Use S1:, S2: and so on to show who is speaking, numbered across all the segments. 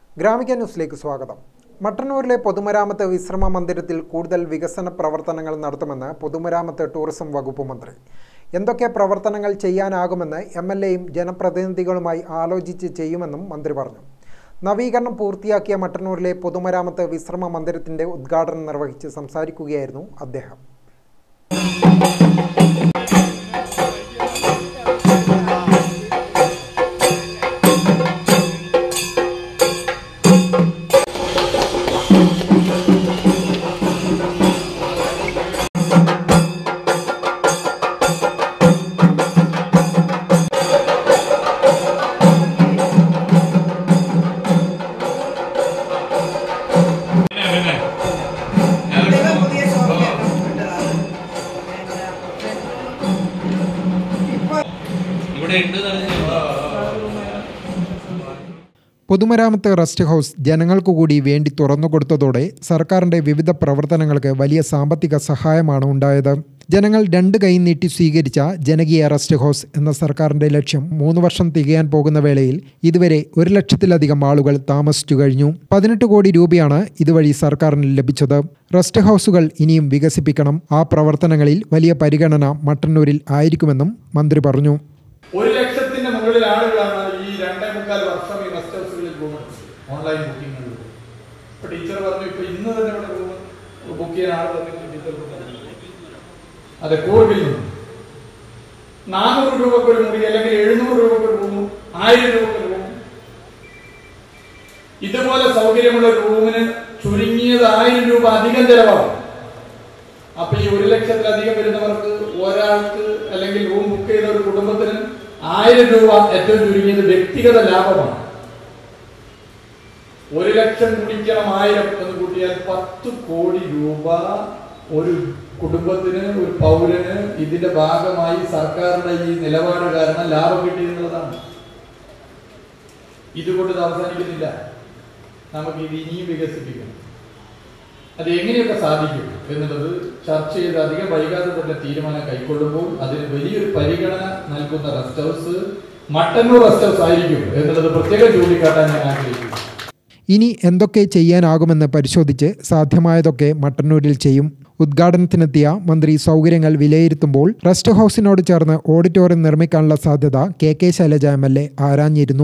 S1: ഗ്രാമിക ന്യൂസിലേക്ക് സ്വാഗതം. മട്ടന്നൂരിലെ പൊതുമരാമത്ത് വിശ്രമ മന്ദിരത്തിൽ കൂടുതൽ വികസന പ്രവർത്തനങ്ങൾ നടത്തുമെന്ന് പൊതുമരാമത്ത് ടൂറിസം വകുപ്പ് മന്ത്രി. എന്തൊക്കെ പ്രവർത്തനങ്ങൾ ചെയ്യാനാകുമെന്ന് എംഎൽഎയും ജനപ്രതിനിധികളുമായി ആലോചിച്ച് ചെയ്യുമെന്നും മന്ത്രി പറഞ്ഞു. നവീകരണം പൂർത്തിയാക്കിയ മട്ടന്നൂരിലെ പൊതുമരാമത്ത് വിശ്രമ മന്ദിരത്തിന്റെ ഉദ്ഘാടനം നിർവഹിച്ച് സംസാരിക്കുകയായിരുന്നു അദ്ദേഹം. പൊതുമരാമത്ത് റെസ്റ്റ് ഹൗസ് ജനങ്ങൾക്കു കൂടി വേണ്ടി തുറന്നുകൊടുത്തതോടെ സർക്കാരിൻ്റെ വിവിധ പ്രവർത്തനങ്ങൾക്ക് വലിയ സാമ്പത്തിക സഹായമാണ് ഉണ്ടായത്. ജനങ്ങൾ 2 കൈ നീട്ടി സ്വീകരിച്ച ജനകീയ റെസ്റ്റ് ഹൗസ് എന്ന സർക്കാരിൻ്റെ ലക്ഷ്യം 3 വർഷം തികയാൻ പോകുന്ന വേളയിൽ ഇതുവരെ 1 ലക്ഷത്തിലധികം ആളുകൾ താമസിച്ചു കഴിഞ്ഞു. 18 കോടി രൂപയാണ് ഇതുവഴി സർക്കാരിന് ലഭിച്ചത്. റെസ്റ്റ് ഹൗസുകൾ ഇനിയും വികസിപ്പിക്കണം. ആ പ്രവർത്തനങ്ങളിൽ വലിയ പരിഗണന മട്ടന്നൂരിൽ ആയിരിക്കുമെന്നും മന്ത്രി പറഞ്ഞു.
S2: 1 ലക്ഷത്തിന് മുകളിൽ ആളുകളാണ് ഈ 2.25 വർഷം ഈ റെസ്റ്റ് ഹൗസുകളിൽ ഓൺലൈൻ ബുക്കിംഗ്. ഇപ്പൊ ടീച്ചർ പറഞ്ഞു, ഇപ്പൊ ഇന്ന് തന്നെ ഇവിടെ ബുക്ക് ചെയ്യാൻ ആൾ അതെ കൂർഗിൽ നിന്ന് 400 രൂപക്ക് ഒരു മുറി, അല്ലെങ്കിൽ 700 രൂപക്ക് ഒരു റൂം, 1000 രൂപക്ക് ഒരു റൂം. ഇതുപോലെ സൗകര്യമുള്ള റൂമിന് ചുരുങ്ങിയത് 1000 രൂപ അധികം ചെലവാകും. അപ്പൊ ഈ 1 ലക്ഷത്തിലധികം വരുന്നവർക്ക് ഒരാൾക്ക് അല്ലെങ്കിൽ റൂം ബുക്ക് ചെയ്ത ഒരു കുടുംബത്തിന് 1000 രൂപ ഏറ്റവും ചുരുങ്ങിയത് വ്യക്തിഗത ലാഭമാണ്. 1 ലക്ഷം കുടിക്കണം 1000 എന്ന് കൂട്ടിയാൽ 10 കോടി രൂപ ഒരു കുടുംബത്തിന്, ഒരു പൗരന് ഇതിന്റെ ഭാഗമായി സർക്കാരിന്റെ ഈ നിലപാട് കാരണം ലാഭം കിട്ടിയെന്നുള്ളതാണ്. ഇതുകൊണ്ട് ഇത് അവസാനിക്കുന്നില്ല. നമുക്ക് ഇത് ഇനിയും വികസിപ്പിക്കണം. അത് എങ്ങനെയൊക്കെ സാധിക്കും എന്നുള്ളത് ചർച്ച ചെയ്ത് അധികം വൈകാതെ തന്നെ തീരുമാനം കൈക്കൊള്ളുമ്പോൾ അതിന് വലിയൊരു പരിഗണന നൽകുന്ന rest house Mattannur rest house ആയിരിക്കും എന്നുള്ളത് പ്രത്യേകം ചൂണ്ടിക്കാട്ടാൻ ഞാൻ ആഗ്രഹിക്കുന്നു.
S1: ഇനി എന്തൊക്കെ ചെയ്യാനാകുമെന്ന് പരിശോധിച്ച് സാധ്യമായതൊക്കെ മട്ടന്നൂരിൽ ചെയ്യും. ഉദ്ഘാടനത്തിനെത്തിയ മന്ത്രി സൗകര്യങ്ങൾ വിലയിരുത്തുമ്പോൾ റെസ്റ്റ് ഹൗസിനോട് ചേർന്ന് ഓഡിറ്റോറിയം നിർമ്മിക്കാനുള്ള സാധ്യത കെ ശൈലജ MLA ആരാഞ്ഞിരുന്നു.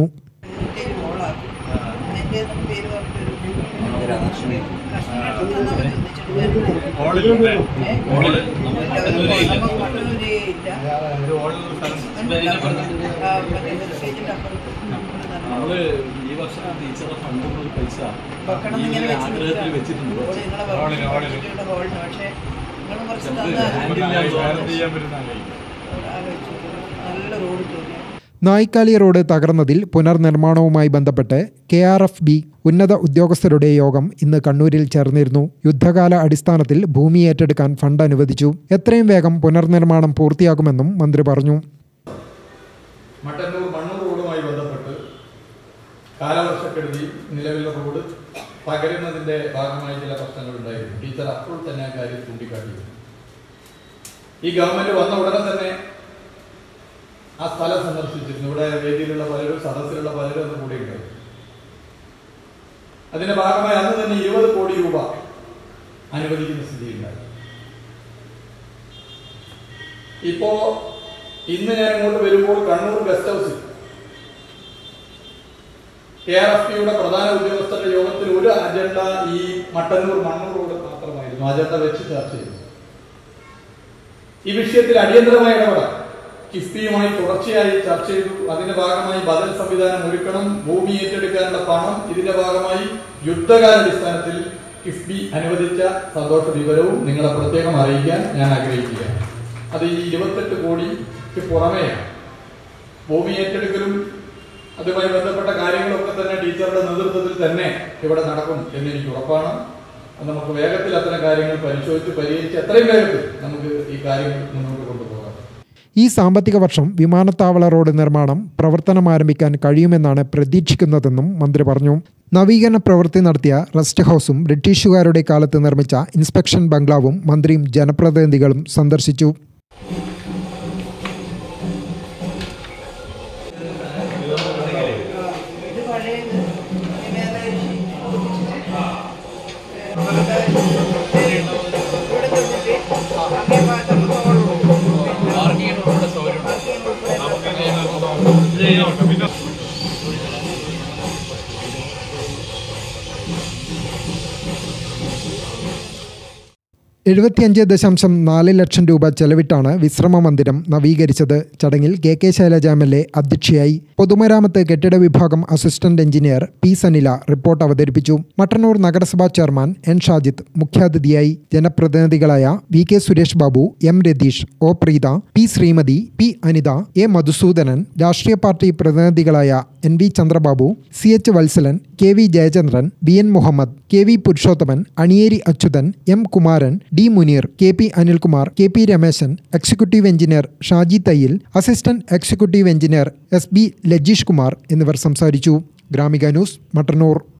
S1: നായിക്കാലി റോഡ് തകർന്നതിൽ പുനർനിർമ്മാണവുമായി ബന്ധപ്പെട്ട് KRFB ഉന്നത ഉദ്യോഗസ്ഥരുടെ യോഗം ഇന്ന് കണ്ണൂരിൽ ചേർന്നിരുന്നു. യുദ്ധകാല അടിസ്ഥാനത്തിൽ ഭൂമി ഏറ്റെടുക്കാൻ ഫണ്ട് അനുവദിച്ചു. എത്രയും വേഗം പുനർനിർമ്മാണം പൂർത്തിയാക്കുമെന്നും മന്ത്രി പറഞ്ഞു.
S2: മട്ടന്നൂർ മണ്ണൂർ റോഡുമായി ബന്ധപ്പെട്ട് കാലവർഷക്കെടുതി നിലവിലെ റോഡ് പകരുന്നതിന്റെ ഭാഗമായി ചില പ്രശ്നങ്ങൾ ഉണ്ടായിരുന്നു. ടീച്ചർ അപ്പോൾ തന്നെ ആ കാര്യം ചൂണ്ടിക്കാട്ടിയിരുന്നു. ഈ ഗവൺമെന്റ് വന്ന ഉടനെ തന്നെ ആ സ്ഥലം സന്ദർശിച്ചിരുന്നു. ഇവിടെ വേദിയിലുള്ള പലരും, സദസ്സിലുള്ള പലരും അന്ന് കൂടെ ഉണ്ടായിരുന്നു. അതിന്റെ ഭാഗമായി അന്ന് തന്നെ 20 കോടി രൂപ അനുവദിക്കുന്ന സ്ഥിതിയുണ്ടായി. ഇപ്പോ ഇന്ന് ഞാൻ ഇങ്ങോട്ട് വരുമ്പോൾ കണ്ണൂർ ഗസ്റ്റ് ഹൗസിൽ KRFBയുടെ പ്രധാന ഉദ്യോഗസ്ഥരുടെ യോഗത്തിൽ ഒരു അജണ്ട ഈ മട്ടന്നൂർ മണ്ണൂർ റോഡ് മാത്രമായിരുന്നു. അജണ്ട വെച്ച് ചർച്ച ചെയ്തു. ഈ വിഷയത്തിൽ അടിയന്തരമായ ഇടപെടാൻ കിഫ്ബിയുമായി തുടർച്ചയായി ചർച്ച ചെയ്തു. അതിന്റെ ഭാഗമായി ബദൽ സംവിധാനം ഒരുക്കണം. ഭൂമി ഏറ്റെടുക്കാനുള്ള പണം ഇതിന്റെ ഭാഗമായി യുദ്ധകാലാടിസ്ഥാനത്തിൽ കിഫ്ബി അനുവദിച്ച സന്തോഷ വിവരവും നിങ്ങളെ പ്രത്യേകം അറിയിക്കാൻ ഞാൻ ആഗ്രഹിക്കുകയാണ്. അത് ഈ 28 കോടിക്ക് പുറമെയാണ്. ഭൂമി ഏറ്റെടുക്കലും അതുമായി ബന്ധപ്പെട്ട കാര്യങ്ങളൊക്കെ തന്നെ ടീച്ചറുടെ നേതൃത്വത്തിൽ തന്നെ ഇവിടെ നടക്കും എന്ന് എനിക്ക് ഉറപ്പാണ്. നമുക്ക് വേഗത്തിൽ അത്തരം കാര്യങ്ങൾ പരിശോധിച്ച് പരിഹരിച്ച് എത്രയും വേഗത്തിൽ നമുക്ക് ഈ കാര്യങ്ങൾ മുന്നോട്ട് കൊണ്ടുപോകാം.
S1: ഈ സാമ്പത്തിക വർഷം വിമാനത്താവള റോഡ് നിർമ്മാണം പ്രവർത്തനം ആരംഭിക്കാൻ കഴിയുമെന്നാണ് പ്രതീക്ഷിക്കുന്നതെന്നും മന്ത്രി പറഞ്ഞു. നവീകരണ പ്രവൃത്തി നടത്തിയ റെസ്റ്റ് ഹൗസും ബ്രിട്ടീഷുകാരുടെ കാലത്ത് നിർമ്മിച്ച ഇൻസ്പെക്ഷൻ ബംഗ്ലാവും മന്ത്രിയും ജനപ്രതിനിധികളും സന്ദർശിച്ചു.
S3: പഴയത്
S1: 75.4 ലക്ഷം രൂപ ചെലവിട്ടാണ് വിശ്രമ മന്ദിരം നവീകരിച്ചത്. ചടങ്ങിൽ കെ ശൈലജ MLA അധ്യക്ഷയായി. പൊതുമരാമത്ത് കെട്ടിട വിഭാഗം assistant engineer P Sanila report അവതരിപ്പിച്ചു. മട്ടന്നൂർ നഗരസഭാ ചെയർമാൻ N ഷാജിത്ത് മുഖ്യാതിഥിയായി. ജനപ്രതിനിധികളായ VK Suresh Babu, M Ratheesh, O Preetha, P Shrimati, P Anitha, A Madhusoodanan, രാഷ്ട്രീയ പാർട്ടി പ്രതിനിധികളായ NV Chandrababu, CH Vatsalan, KV Jayachandran, BN Muhammad, KV Purushothaman, Aniyeri Achuthan, M Kumaran, D Muneer, KP Anilkumar, KP Rameshan, executive engineer Shaji Thayyil, assistant executive engineer SB Lajeesh Kumar എന്നിവർ സംസാരിച്ചു. ഗ്രാമിക ന്യൂസ്, മട്ടന്നൂർ.